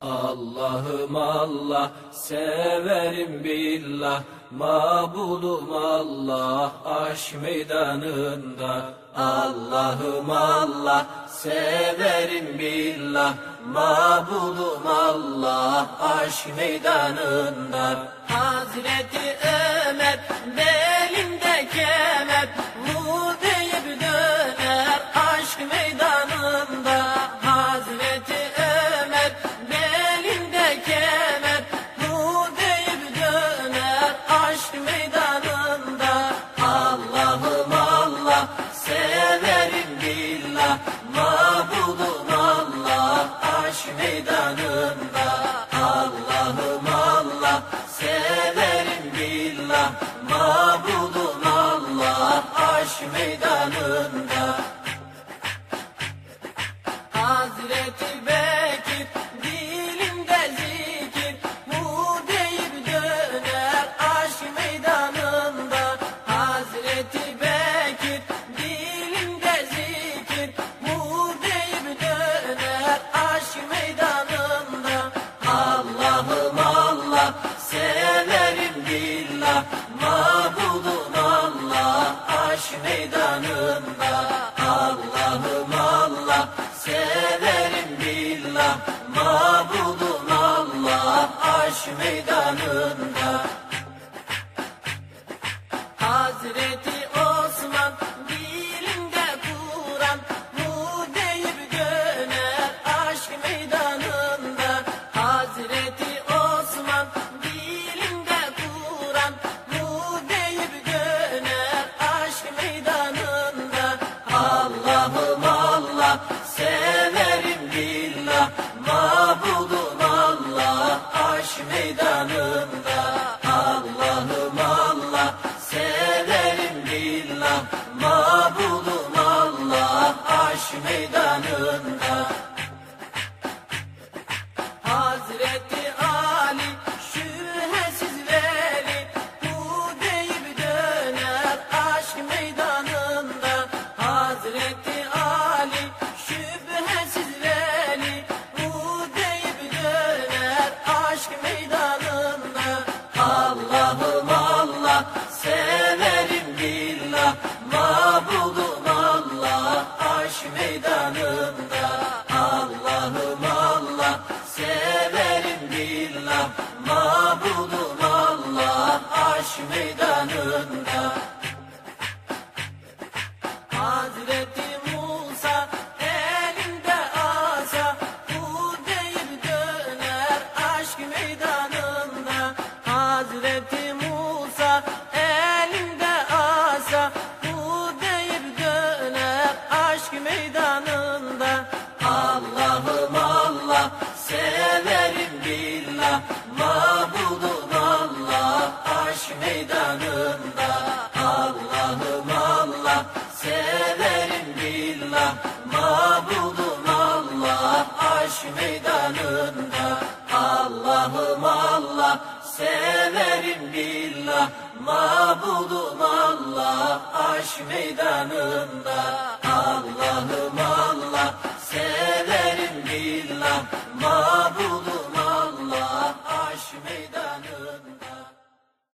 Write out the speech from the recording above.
Allah'ım Allah, severim billah, mabudum Allah, aşk meydanında. Allah'ım Allah, severim billah, mabudum Allah, aşk meydanında. Hazreti Ömer belinde kemer, bu deyip döner aşk meydanında. Hazreti Ömer belinde kemer, bu deyip döner aşk meydanında. Allah'ım Allah, severim billah, mabudum Allah, aşk meydanında. Allah'ım Allah, severim billah, mabudum Allah, aşk meydanında. Hazreti Bekir dilinde zikir, bu deyip döner aşk meydanında. Hazreti Bekir dilinde zikir, bu deyip döner aşk meydanında. Allah'ım Allah, severim billah, mabudum Allah, aşk meydanında. Allah'ım Allah, severim billah, mabudum Allah, aşk meydanında. Hazreti Osman dilinde Kur'an, bu deyip döner aşk meydanında. Hazreti Osman dilinde Kur'an, bu deyip döner aşk meydanında. Allah'ım Allah, severim billah, mabudum Allah, aşk meydanında. Allah'ım Allah, severim billah, mabudum Allah, aşk meydanında. Hazreti Ali şüphesiz veli, bu deyip döner aşk meydanında. Hazreti Ali şüphesiz veli, bu deyip döner aşk meydanında. Allah'ım Allah, severim billah, mabudum Allah, aşk meydanında. Allah'ım Allah, severim billah, mabudum Allah, aşk meydanında. Hazreti Musa elinde asa, bu deyip döner aşk meydanında. Hazreti Musa elinde asa, bu deyip döner aşk meydanında. Allah'ım Allah, severim billah, mabudum Allah, aşk meydanında. Allah'ım Allah, severim billah, mabudum Allah, aşk meydanında. Allah'ım Allah, severim billah, mabudum Allah, aşk meydanında.